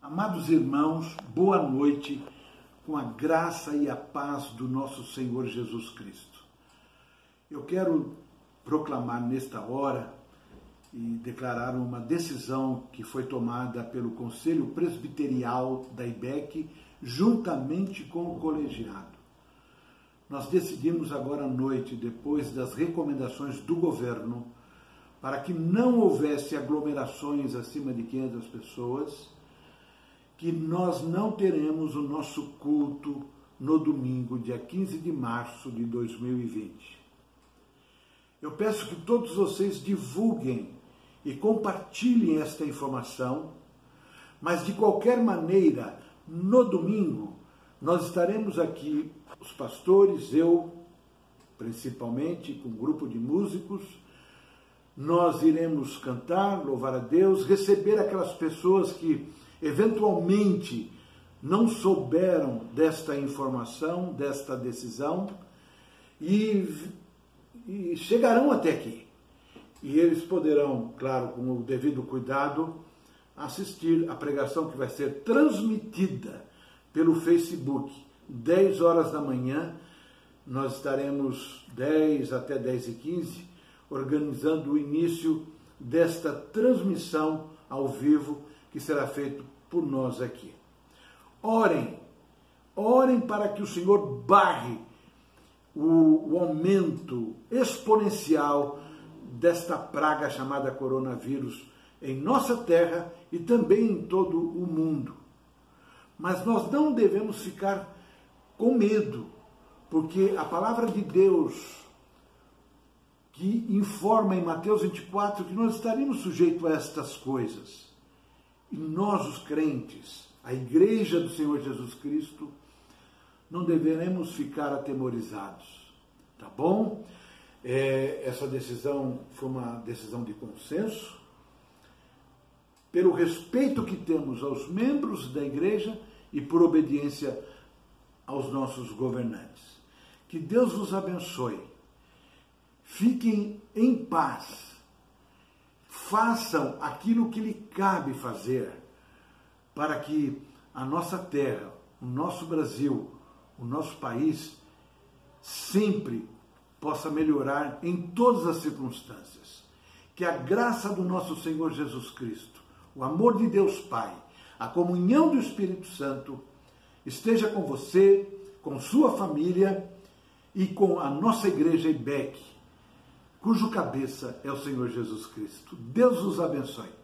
Amados irmãos, boa noite, com a graça e a paz do nosso Senhor Jesus Cristo. Eu quero proclamar nesta hora e declarar uma decisão que foi tomada pelo Conselho Presbiterial da IBEC, juntamente com o colegiado. Nós decidimos agora à noite, depois das recomendações do governo, para que não houvesse aglomerações acima de 500 pessoas, que nós não teremos o nosso culto no domingo, dia 15 de março de 2020. Eu peço que todos vocês divulguem e compartilhem esta informação, mas de qualquer maneira, no domingo, nós estaremos aqui, os pastores, eu, principalmente, com um grupo de músicos, nós iremos cantar, louvar a Deus, receber aquelas pessoas que eventualmente não souberam desta informação, desta decisão, e chegarão até aqui. E eles poderão, claro, com o devido cuidado, assistir a pregação que vai ser transmitida pelo Facebook, 10 horas da manhã. Nós estaremos 10 até 10h15, organizando o início desta transmissão ao vivo, que será feito por nós aqui. Orem para que o Senhor barre o aumento exponencial desta praga chamada coronavírus em nossa terra e também em todo o mundo. Mas nós não devemos ficar com medo, porque a palavra de Deus, que informa em Mateus 24 que nós estaríamos sujeitos a estas coisas. E nós, os crentes, a Igreja do Senhor Jesus Cristo, não deveremos ficar atemorizados, tá bom? Essa decisão foi uma decisão de consenso, pelo respeito que temos aos membros da Igreja e por obediência aos nossos governantes. Que Deus vos abençoe. Fiquem em paz. Façam aquilo que lhe cabe fazer para que a nossa terra, o nosso Brasil, o nosso país sempre possa melhorar em todas as circunstâncias. Que a graça do nosso Senhor Jesus Cristo, o amor de Deus Pai, a comunhão do Espírito Santo esteja com você, com sua família e com a nossa igreja IBEC, cujo cabeça é o Senhor Jesus Cristo. Deus os abençoe.